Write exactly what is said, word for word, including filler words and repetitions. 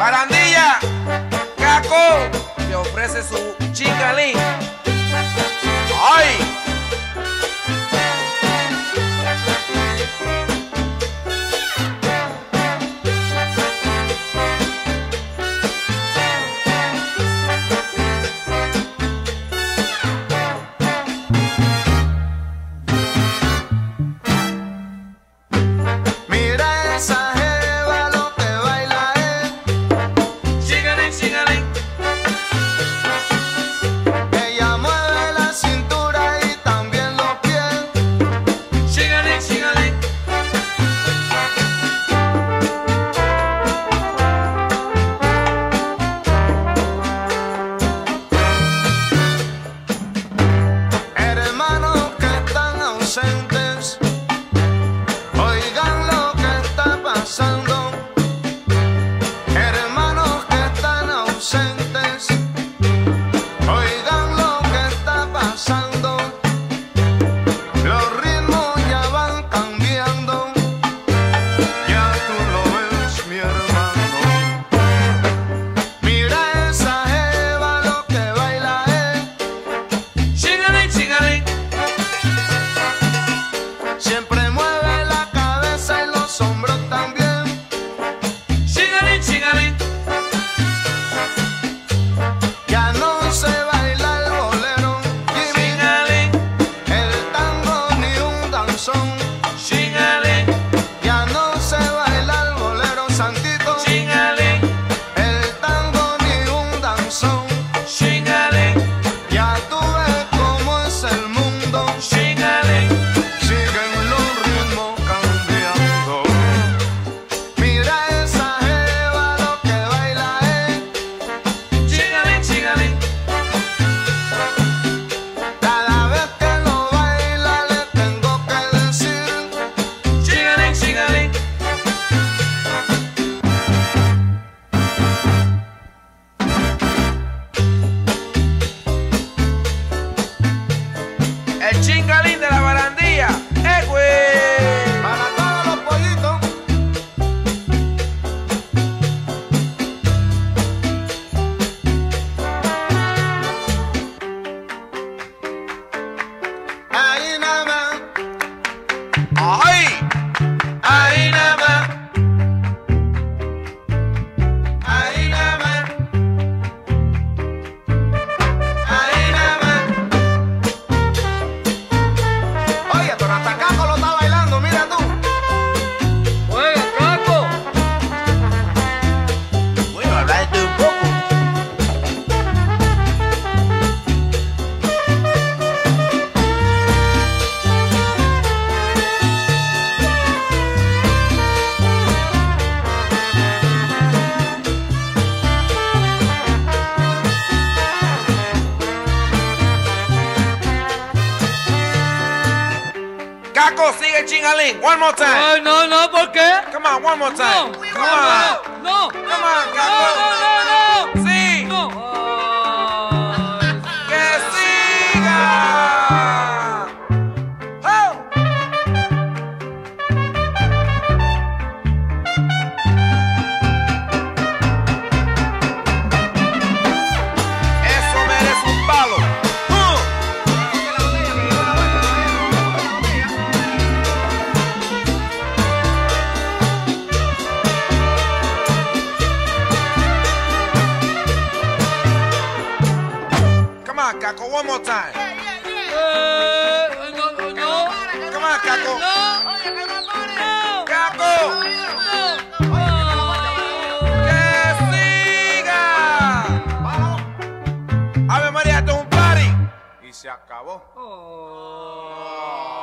Barandilla, Caco, te ofrece su chingalín. ¡Ay! El chingalín de la barandilla, ¡eh, güey! Para todos los pollitos. Ahí nada más. ¡Ay! Ahí nada más. Ahí nada más. Ahí nada más. Oye, pero hasta Caco lo está bailando, mira tú. ¡Juega, Caco! Bueno, hablaste un poco. Caco, sigue el chingalín. One more time. Ay, no, no, ¿por qué? Come on, one more No, time. no, Come on. no, no, Come on, no, Caco. no, no, no. Sí. No. Ay. ¡Que siga! ¡Oh! Eso merece un palo. ¡Uh! Come on, Caco, one more time. Eh, no, no, no. Come on, Caco. No. Caco. No. ¡Que siga! Ave María, esto es un party. Y se acabó. Oh.